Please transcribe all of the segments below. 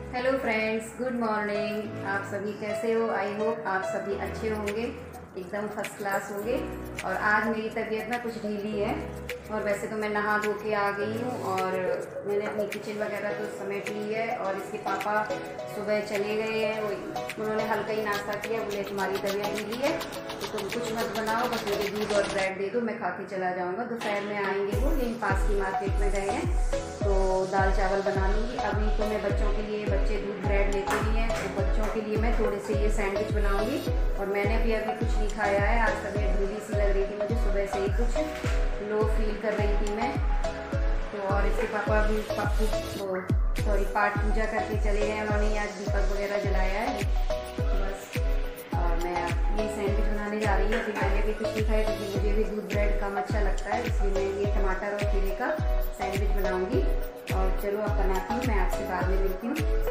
Hello friends, good morning. आप सभी कैसे हो? आई होप आप सभी अच्छे होंगे, एकदम फर्स्ट क्लास होंगे। और आज मेरी तबीयत ना कुछ ढीली है, और वैसे तो मैं नहा धो के आ गई हूँ और मैंने अपनी किचन वगैरह तो समेट ली है। और इसके पापा सुबह चले गए हैं, उन्होंने हल्का ही नाश्ता किया। बोले तुम्हारी तबीयत ढीली है तो तुम कुछ मत बनाओ, बस मुझे दूध और ब्रेड दे दो, मैं खा के चला जाऊँगा। दोपहर में आएंगे वो, यहीं पास की मार्केट में गए हैं, तो दाल चावल बना लूँगी। अभी तो मैं बच्चों के लिए, बच्चे दूध ब्रेड लेते नहीं हैं, तो बच्चों के लिए मैं थोड़े से ये सैंडविच बनाऊँगी। और मैंने भी अभी कुछ नहीं खाया है, आज तबीयत ढीली सी लग रही थी मुझे, सुबह से ही कुछ लो फील कर रही थी मैं तो। और इसके पापा भी पाठ पूजा करके चले गए, उन्होंने आज दीपक वगैरह जलाया है बस। और मैं ये सैंडविच बनाने जा रही हूँ। अभी मैंने भी कुछ नहीं खाया क्योंकि मुझे भी दूध ब्रेड कम अच्छा लगता है, इसलिए मैं ये टमाटर और खीरे का सैंडविच बनाऊंगी। और चलो अब बनाती हूँ, मैं आपसे बाद में मिलती हूँ।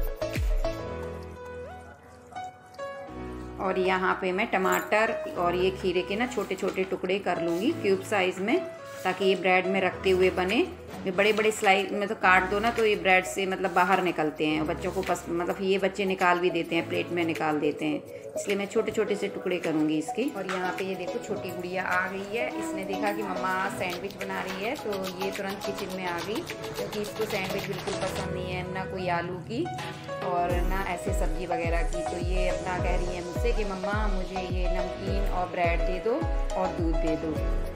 और यहाँ पे मैं टमाटर और ये खीरे के ना छोटे छोटे टुकड़े कर लूँगी क्यूब साइज़ में, ताकि ये ब्रेड में रखते हुए बने। ये बड़े बड़े स्लाइस में तो काट दो ना तो ये ब्रेड से मतलब बाहर निकलते हैं, बच्चों को मतलब ये बच्चे निकाल भी देते हैं, प्लेट में निकाल देते हैं, इसलिए मैं छोटे छोटे से टुकड़े करूँगी इसके। और यहाँ पे ये देखो छोटी गुड़िया आ गई है, इसने देखा कि मम्मा सैंडविच बना रही है तो ये तुरंत किचन में आ गई, क्योंकि इसको सैंडविच बिल्कुल पसंद नहीं है, ना कोई आलू की और ना ऐसे सब्जी वगैरह की। तो ये अपना कह रही है मुझसे कि मम्मा मुझे ये नमकीन और ब्रेड दे दो और दूध दे दो।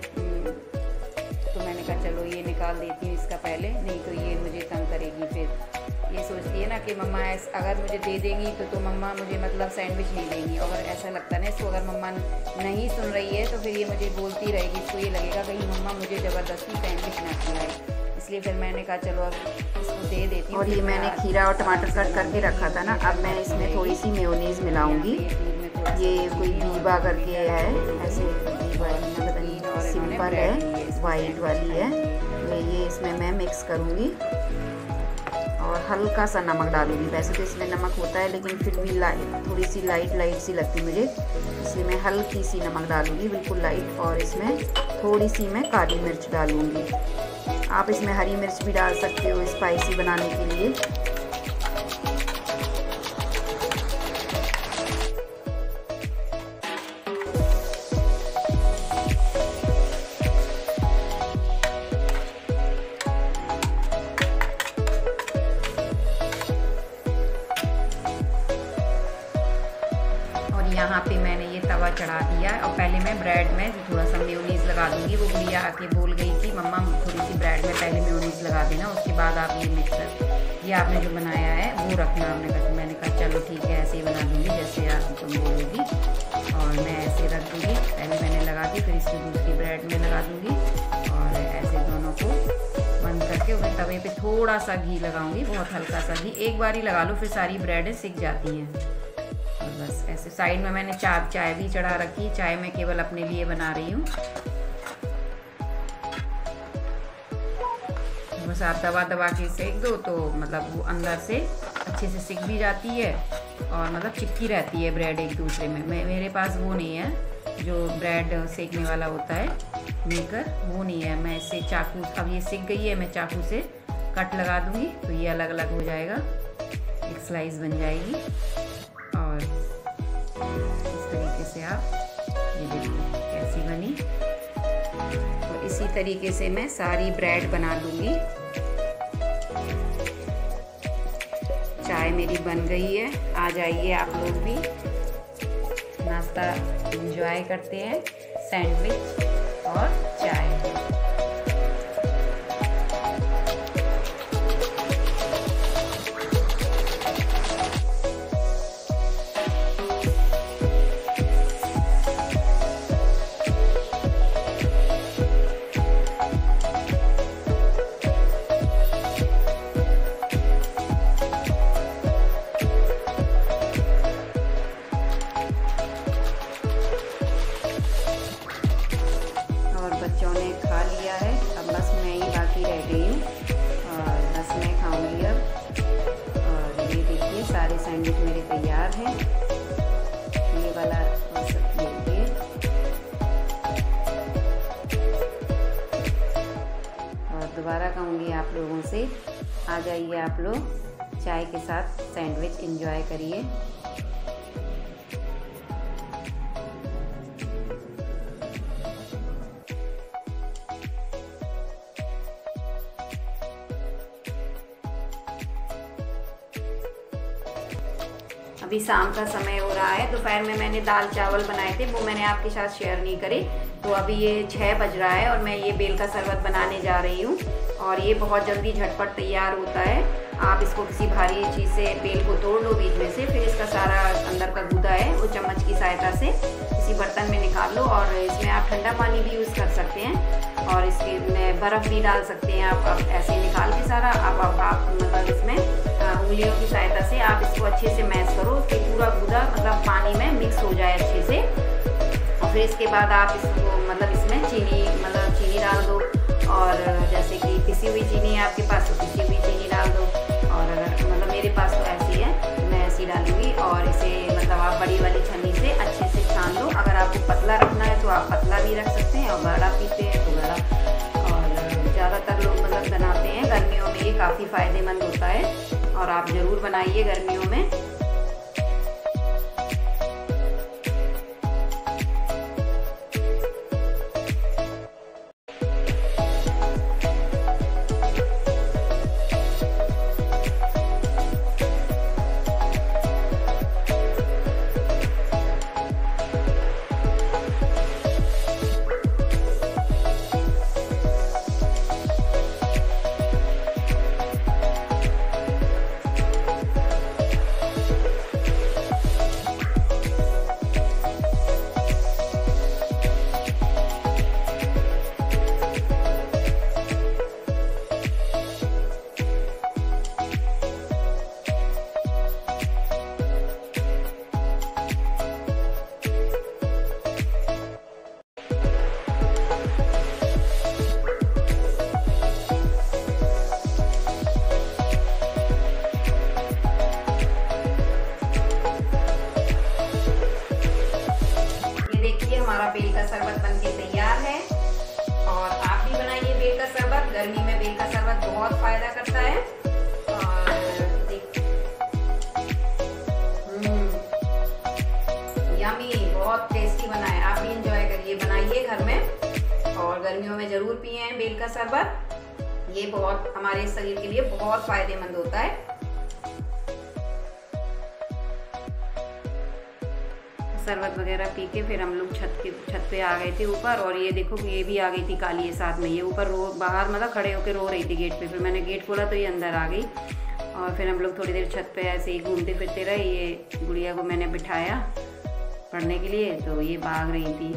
तो मैंने कहा चलो ये निकाल देती हूँ इसका पहले, नहीं तो ये मुझे तंग करेगी। फिर ये सोचती है ना कि मम्मा अगर मुझे दे देंगी तो मम्मा मुझे मतलब सैंडविच नहीं देंगी। अगर ऐसा लगता है ना इसको, अगर मम्मा नहीं सुन रही है तो फिर ये मुझे बोलती रहेगी, इसको ये लगेगा कहीं मम्मा मुझे ज़बरदस्ती सैंडविच ना खिलाए। इसलिए फिर मैंने कहा चलो अब इसको दे देती हूँ। और ये मैंने खीरा और टमाटर कट करके रखा था ना, अब मैं इसमें थोड़ी सी मेयोनीज़ मिलाऊंगी। ये कोई बीबा करके है, ऐसे सिंपल है, वाइट वाली है, तो ये इसमें मैं मिक्स करूँगी और हल्का सा नमक डालूंगी। वैसे तो इसमें नमक होता है लेकिन फिर भी थोड़ी सी लाइट सी लगती मुझे, इसलिए मैं हल्की सी नमक डालूंगी, बिल्कुल लाइट। और इसमें थोड़ी सी मैं काली मिर्च डालूंगी। आप इसमें हरी मिर्च भी डाल सकते हो स्पाइसी बनाने के लिए। यहाँ पे मैंने ये तवा चढ़ा दिया और पहले मैं ब्रेड में थोड़ा सा मेयोनीज़ लगा दूँगी। वो गुड़िया आके बोल गई कि मम्मा थोड़ी सी ब्रेड में पहले मेयोनीज़ लगा देना, उसके बाद आप ये मिक्सर ये आपने जो बनाया है वो रखना। मैंने कहा चलो ठीक है, ऐसे ही बना दूँगी जैसे आप तुम बोलोगी। और मैं ऐसे रख दूँगी, पहले मैंने लगा दी, फिर इसको दूसरी ब्रेड में लगा दूँगी और ऐसे दोनों को बंद करके फिर तवे पर थोड़ा सा घी लगाऊँगी, बहुत हल्का सा घी। एक बार ही लगा लो, फिर सारी ब्रेडें सिक जाती हैं। बस ऐसे साइड में मैंने चाय भी चढ़ा रखी, चाय मैं केवल अपने लिए बना रही हूँ। बस आप दबा के सेक दो तो मतलब वो अंदर से अच्छे से सिक भी जाती है और मतलब चिपकी रहती है ब्रेड एक दूसरे में। मेरे पास वो नहीं है जो ब्रेड सेकने वाला होता है मेकर, वो नहीं है। मैं इससे चाकू, अब ये सिक गई है, मैं चाकू से कट लगा दूँगी तो ये अलग अलग हो जाएगा, एक स्लाइस बन जाएगी। और इस तरीके से आप ये देखिए कैसी बनी। तो इसी तरीके से मैं सारी ब्रेड बना लूँगी। चाय मेरी बन गई है, आ जाइए आप लोग भी नाश्ता एंजॉय करते हैं, सैंडविच और चाय। बच्चों ने खा लिया है, अब बस मैं ही बाकी रह गई हूँ और बस मैं खाऊंगी अब। और ये देखिए सारे सैंडविच मेरे तैयार हैं। ये वाला देखिए, और दोबारा कहूँगी आप लोगों से, आ जाइए आप लोग चाय के साथ सैंडविच एंजॉय करिए। अभी शाम का समय हो रहा है। दोपहर में मैंने दाल चावल बनाए थे, वो मैंने आपके साथ शेयर नहीं करे। तो अभी ये 6 बज रहा है और मैं ये बेल का शरबत बनाने जा रही हूँ और ये बहुत जल्दी झटपट तैयार होता है। आप इसको किसी भारी चीज़ से बेल को तोड़ लो बीच में से, फिर इसका सारा अंदर का गूदा है वो चम्मच की सहायता से किसी बर्तन में निकाल लो और इसमें आप ठंडा पानी भी यूज़ कर सकते हैं और इसके में बर्फ़ भी डाल सकते हैं। आप ऐसे निकाल के सारा आप मतलब इसमें उंगलियों की सहायता से आप इसको अच्छे से मैश करो कि पूरा गूदा मतलब पानी में मिक्स हो जाए अच्छे से। और फिर इसके बाद आप इसको मतलब इसमें चीनी डाल दो और जैसे कि पिसी हुई चीनी है आपके पास तो पिसी हुई चीनी डाल दो और अगर मतलब मेरे पास तो ऐसी है तो मैं ऐसी डालूंगी और इसे मतलब आप बड़ी वाली छन्नी से अच्छे से छान लो। अगर आपको पतला रखना है तो आप पतला भी रख सकते हैं और गाढ़ा पीते हैं तो गाढ़ा। और ज़्यादातर लोग मतलब बनाते हैं गर्मियों में, ये काफ़ी फ़ायदेमंद होता है और आप ज़रूर बनाइए गर्मियों में। हमारा बेल का शरबत बनके तैयार है और आप भी बनाइए बेल का शरबत। गर्मी में बेल का शरबत बहुत फायदा करता है और यमी बहुत टेस्टी बना है। आप भी इंजॉय करिए, बनाइए घर में और गर्मियों में जरूर पिए बेल का शरबत। ये बहुत हमारे शरीर के लिए बहुत फायदेमंद होता है। शरबत वगैरह पी के फिर हम लोग छत पे आ गए थे ऊपर और ये देखो ये भी आ गई थी काली है साथ में। ये ऊपर बाहर मतलब खड़े होकर रो रही थी गेट पे। फिर मैंने गेट खोला तो ये अंदर आ गई और फिर हम लोग थोड़ी देर छत पे ऐसे ही घूमते फिरते रहे। ये गुड़िया को मैंने बिठाया पढ़ने के लिए तो ये भाग रही थी।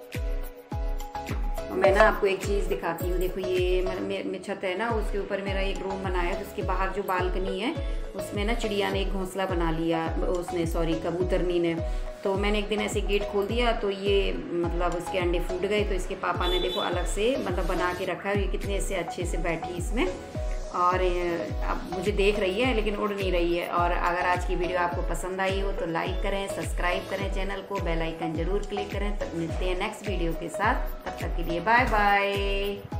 और मैं ना आपको एक चीज़ दिखाती हूँ। देखो ये मेरी छत है ना, उसके ऊपर मेरा एक रूम बनाया है। उसके बाहर जो बालकनी है उसमें ना चिड़िया ने एक घोंसला बना लिया, कबूतरनी ने। तो मैंने एक दिन ऐसे गेट खोल दिया तो ये मतलब उसके अंडे फूट गए। तो इसके पापा ने देखो अलग से मतलब बना के रखा है। ये कितने से अच्छे से बैठी इसमें और अब मुझे देख रही है लेकिन उड़ नहीं रही है। और अगर आज की वीडियो आपको पसंद आई हो तो लाइक करें, सब्सक्राइब करें चैनल को, बेल आइकन जरूर क्लिक करें। तब मिलते हैं नेक्स्ट वीडियो के साथ। तब तक के लिए बाय बाय।